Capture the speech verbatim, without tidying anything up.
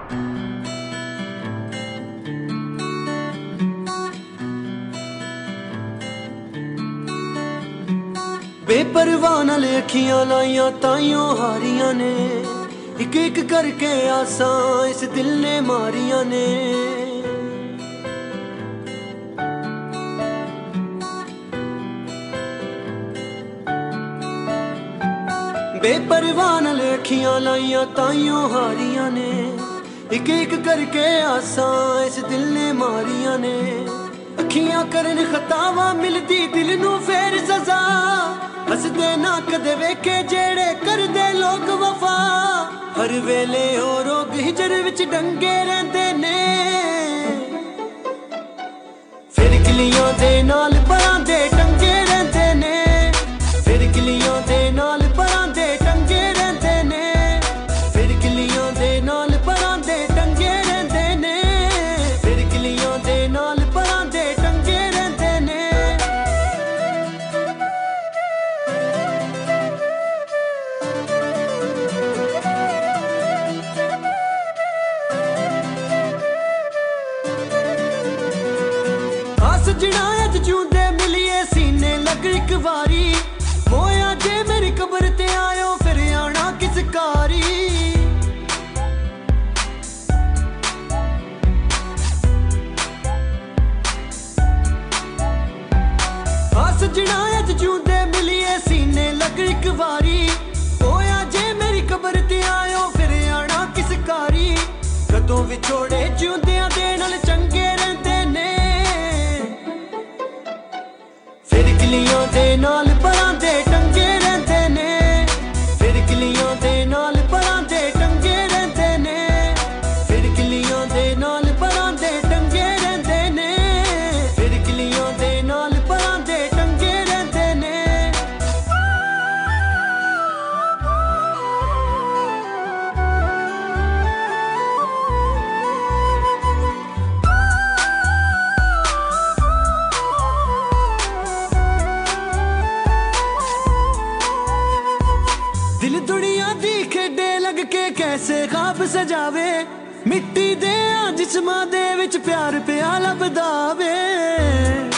बेपरवाह नाल अखियां लाइया ताइयों हारियां ने, एक एक करके आसां इस दिल ने मारियां ने। बेपरवाह नाल अखियां लाइया ताइयों हारियां ने, एक एक करके आसां इस दिल ने मारियां ने। अखियां करन खतावां मिलदी दिल नू फेर सजा, हसदे ना कदे वेखे जेड़े करदे लोग वफा। हर वेले हो रोग हिजर विच डंगे रहंदे ने, फिर किलियां दे नाल परां दे टंगे रहंदे ने। फिर किलियां दे नाल परां दे टंगे रहंदे ने, फिर किलियां दे नाल परां दे टंगे रहंदे ने। फिर किलियां दे नाल परां दे टंगे रहंदे ने। सजना अज जूंदे मिलिए सीने लग एक वारी, मोया जे मेरी कबर ते आयो फिर आना किस कारी। सजना अज जूंदे मिलिए सीने लग एक वारी, मोया जे मेरी कबर ते आयो फिर आना किस कारी। कदों विछोड़े जिउंदियां दे नाल चंगे रहंदे ने, फिर किलियां दे नाल परां दे टंगे रहंदे ने। फिर किलियां दे नाल परां दे टंगे रहंदे ने। फिर किलियां दे नाल परां दे टंगे रहंदे ने। फिर किलियां दे नाल परां दे टंगे रहंदे ने। दिल दुनिया दी खेडे लग के कैसे ख्वाब सजावे, मिट्टी दे जिस्मां दे विच प्यार पिया लभदा वे।